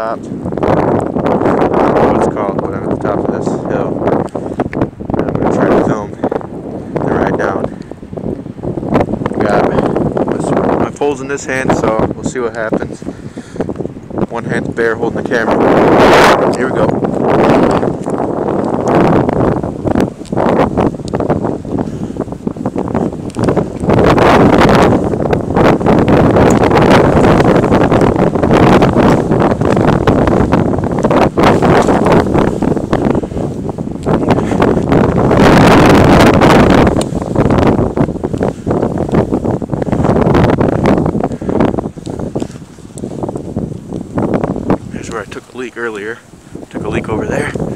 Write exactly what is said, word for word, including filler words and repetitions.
top. I don't know what it's called, but I'm at the top of this hill. And I'm gonna try to film the ride down. Got my poles in this hand, so we'll see what happens. One hand's bare holding the camera. Here we go. Where I took a leak earlier. Took a leak over there.